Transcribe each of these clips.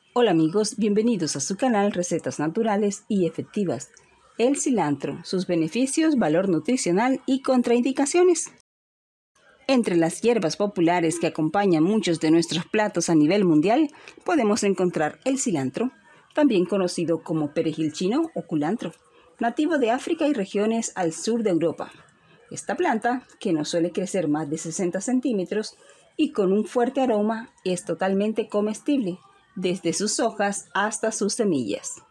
Hola amigos, bienvenidos a su canal Recetas Naturales y Efectivas. El cilantro, sus beneficios, valor nutricional y contraindicaciones. Entre las hierbas populares que acompañan muchos de nuestros platos a nivel mundial, podemos encontrar el cilantro, también conocido como perejil chino o culantro, nativo de África y regiones al sur de Europa. Esta planta, que no suele crecer más de 60 centímetros y con un fuerte aroma, es totalmente comestible, desde sus hojas hasta sus semillas.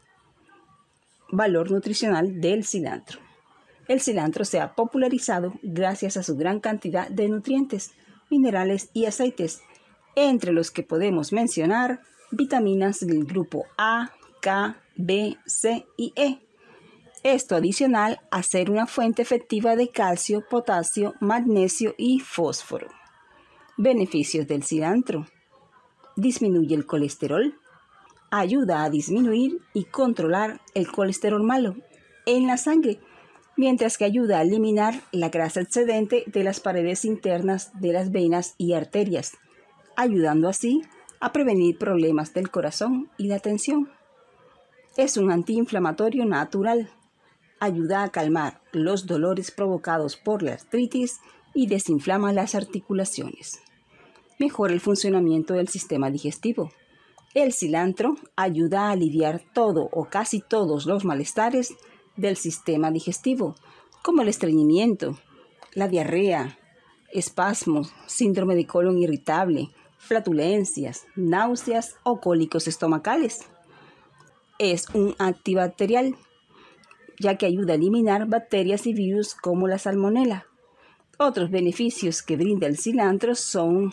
Valor nutricional del cilantro. El cilantro se ha popularizado gracias a su gran cantidad de nutrientes, minerales y aceites, entre los que podemos mencionar vitaminas del grupo A, K, B, C y E. Esto adicional a ser una fuente efectiva de calcio, potasio, magnesio y fósforo. Beneficios del cilantro. Disminuye el colesterol. Ayuda a disminuir y controlar el colesterol malo en la sangre, mientras que ayuda a eliminar la grasa excedente de las paredes internas de las venas y arterias, ayudando así a prevenir problemas del corazón y la tensión. Es un antiinflamatorio natural. Ayuda a calmar los dolores provocados por la artritis y desinflama las articulaciones. Mejora el funcionamiento del sistema digestivo. El cilantro ayuda a aliviar todo o casi todos los malestares del sistema digestivo, como el estreñimiento, la diarrea, espasmos, síndrome de colon irritable, flatulencias, náuseas o cólicos estomacales. Es un antibacterial, ya que ayuda a eliminar bacterias y virus como la salmonela. Otros beneficios que brinda el cilantro son: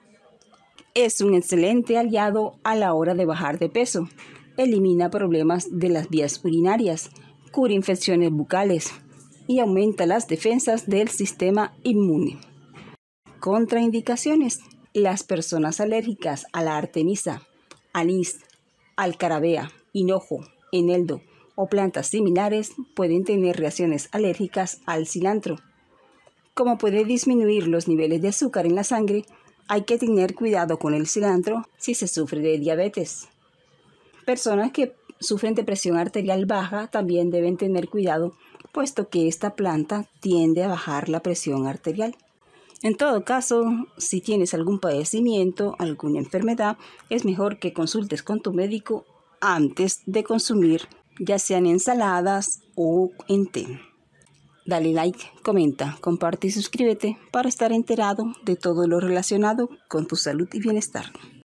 es un excelente aliado a la hora de bajar de peso, elimina problemas de las vías urinarias, cura infecciones bucales y aumenta las defensas del sistema inmune. Contraindicaciones. Las personas alérgicas a la artemisa, anís, alcarabea, hinojo, eneldo o plantas similares pueden tener reacciones alérgicas al cilantro. Como puede disminuir los niveles de azúcar en la sangre, hay que tener cuidado con el cilantro si se sufre de diabetes. Personas que sufren de presión arterial baja también deben tener cuidado, puesto que esta planta tiende a bajar la presión arterial. En todo caso, si tienes algún padecimiento, alguna enfermedad, es mejor que consultes con tu médico antes de consumir, ya sean ensaladas o en té. Dale like, comenta, comparte y suscríbete para estar enterado de todo lo relacionado con tu salud y bienestar.